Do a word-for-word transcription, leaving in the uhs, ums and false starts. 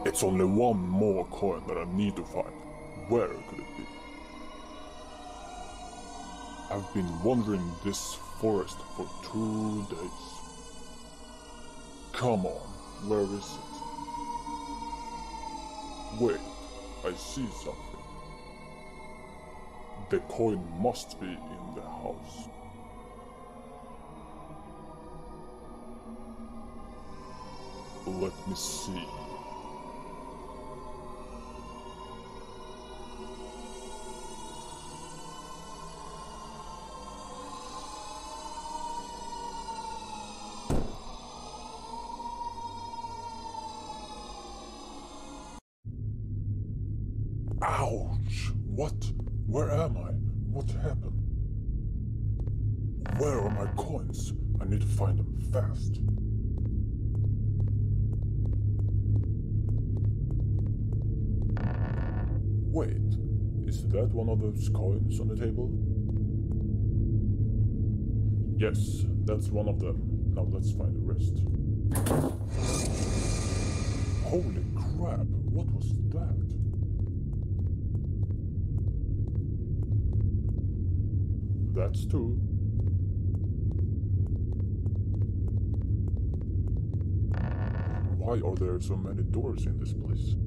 It's only one more coin that I need to find. Where could it be? I've been wandering this forest for two days. Come on, where is it? Wait, I see something. The coin must be in the house. Let me see. Ouch! What? Where am I? What happened? Where are my coins? I need to find them fast. Wait, is that one of those coins on the table? Yes, that's one of them. Now let's find the rest. Holy crap, what was that? That's two. Why are there so many doors in this place?